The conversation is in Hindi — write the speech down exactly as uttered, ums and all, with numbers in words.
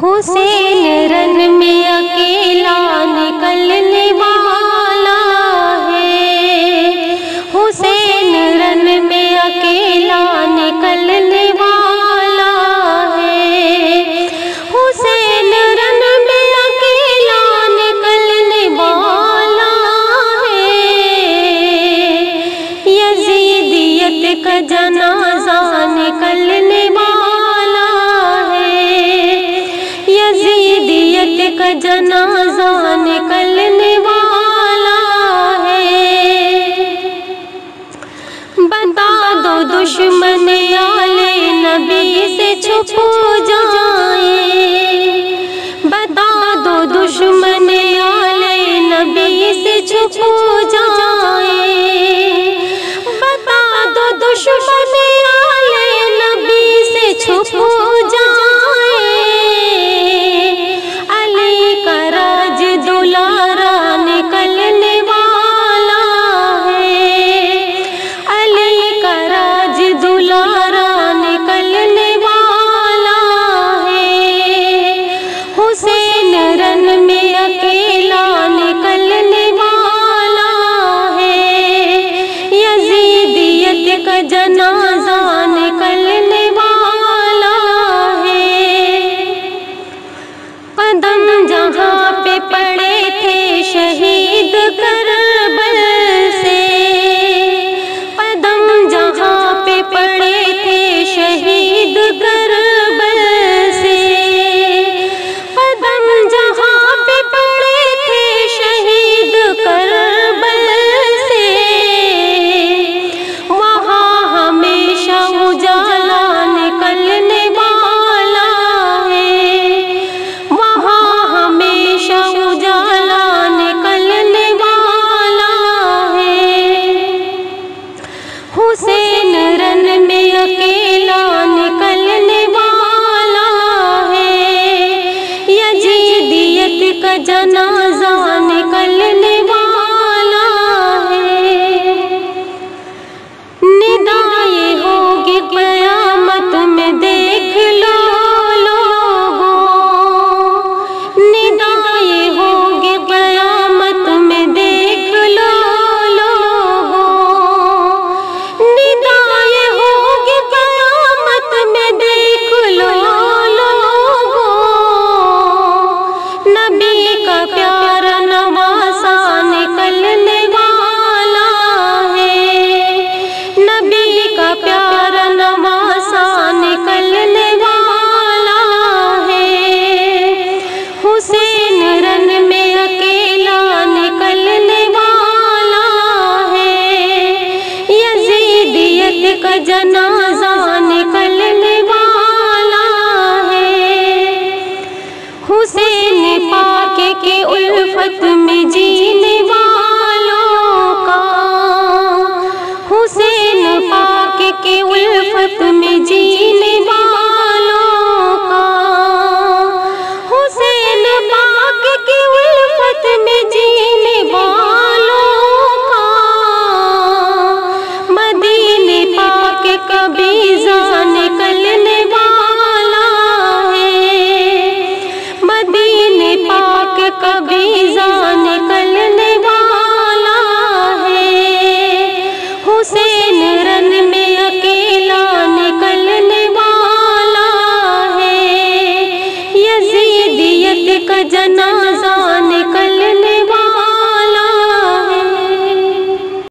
हुसैन रन में अकेला निकलने वाला है। हुसैन रन में अकेला निकलने वाला है। हुसैन रन में अकेला निकलने वाला है। यजीदियत का जनाजा निकलने वाला है। यजीदियत का जनाजा निकलने वाला है। बता दो दुश्मन आले नबी से छुप जाए। बता दो दुश्मन आले नबी से छुप जाए। बता दो दुश्मन आले नबी से छुप जाए। अली का राज दुलारा निकलने वाला है। अली का राज दुलारा निकलने वाला है। हुसैन रन में अकेला निकलने वाला है। यजीदियत का जनाजा निकलने वाला है। कदम जहाँ पे पड़े थे शहीद करबल से। कदम जहाँ पे पड़े थे शहीद करबल से। कदम जहाँ पे पड़े थे शहीद करबल से। वहाँ हमेशा उजाला निकलने वाला है। वहाँ हमेशा उजाला निकलने वाला है। हुसैन रन में अकेला निकलने वाला है। यजीदियत का जनाजा निकलने वाला है। निदाए होगी क़यामत में देख लो लोगों। निदाए होगी क़यामत में देख लो लोगों। निदाए होगी क़यामत में देख लो लोगों। नबी का प्यारा नवासा निकलने वाला है। नबी का प्यारा नवासा निकलने वाला है। हुसैन रन में अकेला निकलने वाला है। यजीदियत का जनाजा निकलने वाला है। हुसैन पाक के उल्फत में जीने वालों का। हुसैन पाक के उल्फत में जीने वालों का। हुसैन पाक के उल्फत में जीने वालों का। मदीने पाक का बीज़ा निकलने वाला है। मदीने पाक का बीज़ा निकलने वाला है। हुसैन रन में अकेला निकलने वाला है। यजीदियत का जना